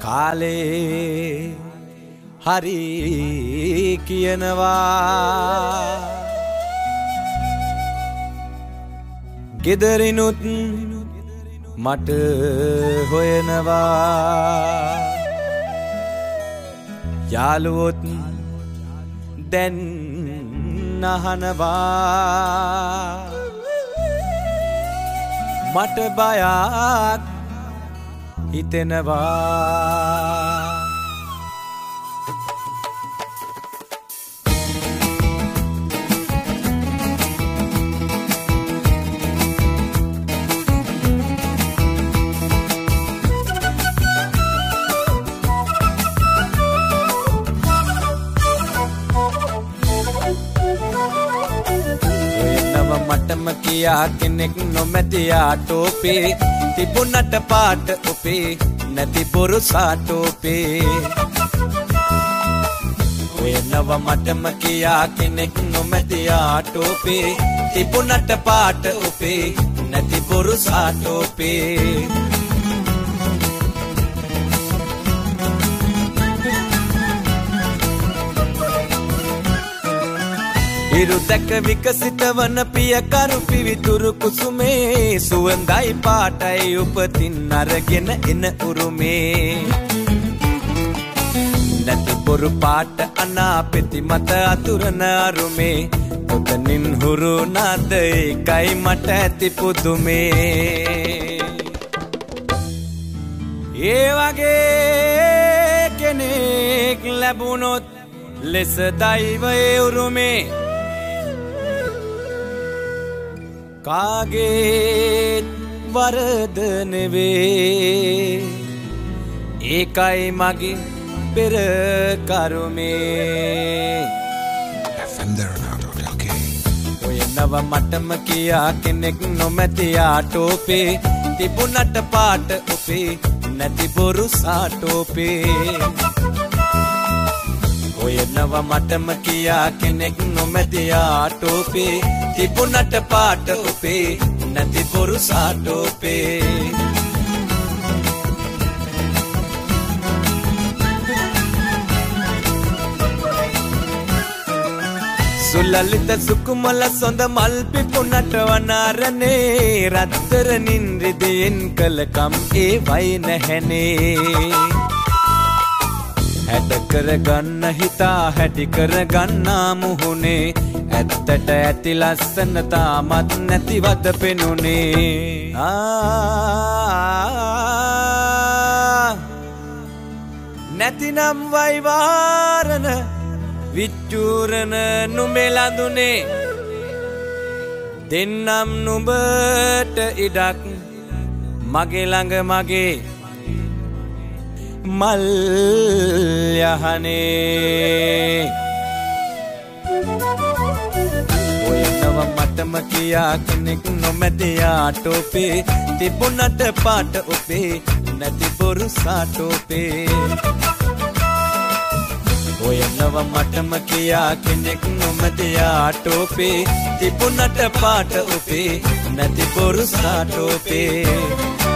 කාලේ හරි කියනවා ගෙදරිනුත් මට හොයනවා යාළුවොත් දැන් අහනවා මට බයක් හිතෙනවා මටම කියා කෙනෙක් නොමැතියා ටෝපේ තිබුණට පාට ඔපේ නැති බොරු සාටෝපේ ඔයනව මටම කියා කෙනෙක් නොමැතියා ටෝපේ තිබුණට පාට ඔපේ නැති බොරු සාටෝපේ ඉරු දැක විකසිත වන පියකරු පිවිතුරු කුසුමේ සුවඳයි පාටයි උපතින් අරගෙන එන උරුමේ නැති බොරු පාට අනාපෙති මත අතුරන අරුමේ ඔතනින් හුරු නාද ඒකයි මට ඇති පුදුමේ ඒ වගේ කෙනෙක් ලැබුණොත් ලෙස දෛවයේ උරුමේ කාගේ වරද නෙවේ ඒකයි මගේ පෙර කරුමේ ඔය නව මටම කියා කෙනෙක් නොමැතියා ටෝපේ තිබුණට පාට ඔපේ නැති බොරු සාටෝපේ ඔය නව මටම කියා කෙනෙක් නොමැතියා ටෝපේ තිබුණට පාට ඔපේ නැති බොරු සාටෝපේ සුලලිත සුකුමල සොඳ මල් පිපුණට වනාරනේ රත්තරනින් රිදෙන් කලකම් ඒ වයි නැහැනේ හැඩ කරගන්න හිතා හැටි කරගන්නා මුහුණේ ඇත්තට ඇති ලස්සන තාමත් නැතිවද පෙනුනේ නැතිනම් වයිවාරණ විච්චූරණ නුඹෙලඳුනේ දෙන්නම් නුඹට ඉඩක් මගේ ළඟ මගේ මල් යහනේ ඔය නව මටම කියා කෙනෙක් නොමැතියා ටෝපේ තිබුණට පාට ඔපේ නැති බොරු සාටෝපේ ඔය නව මටම කියා කෙනෙක් නොමැතියා ටෝපේ තිබුණට පාට ඔපේ නැති බොරු සාටෝපේ